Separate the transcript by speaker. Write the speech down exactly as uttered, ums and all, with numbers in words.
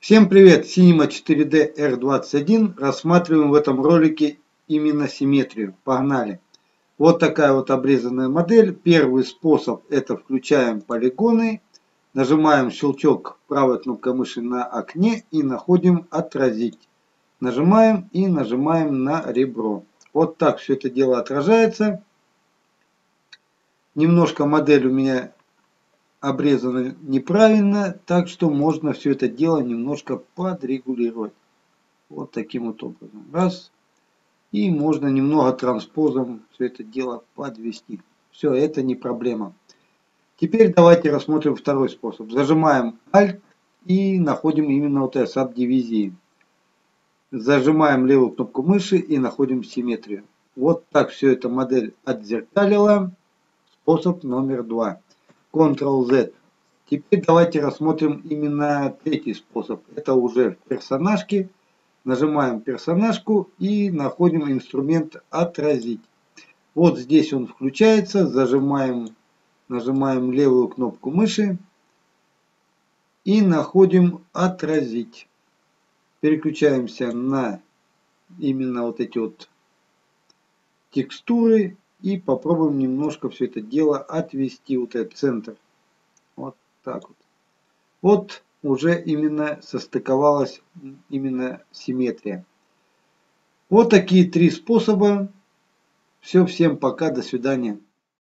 Speaker 1: Всем привет! Cinema четыре дэ эр двадцать один. Рассматриваем в этом ролике именно симметрию. Погнали! Вот такая вот обрезанная модель. Первый способ — это включаем полигоны. Нажимаем щелчок правой кнопкой мыши на окне и находим «Отразить». Нажимаем и нажимаем на ребро. Вот так все это дело отражается. Немножко модель у меня обрезано неправильно, так что можно все это дело немножко подрегулировать. Вот таким вот образом. Раз. И можно немного транспозом все это дело подвести. Все, это не проблема. Теперь давайте рассмотрим второй способ. Зажимаем Alt и находим именно вот это сабдивизии. Зажимаем левую кнопку мыши и находим симметрию. Вот так все это модель отзеркалила. Способ номер два. контрол зет. Теперь давайте рассмотрим именно третий способ. Это уже в персонажке. Нажимаем персонажку и находим инструмент «Отразить». Вот здесь он включается. Зажимаем, нажимаем левую кнопку мыши и находим «Отразить». Переключаемся на именно вот эти вот текстуры и попробуем немножко все это дело отвести, вот этот центр. Вот так вот. Вот уже именно состыковалась именно симметрия. Вот такие три способа. Все, всем пока, до свидания.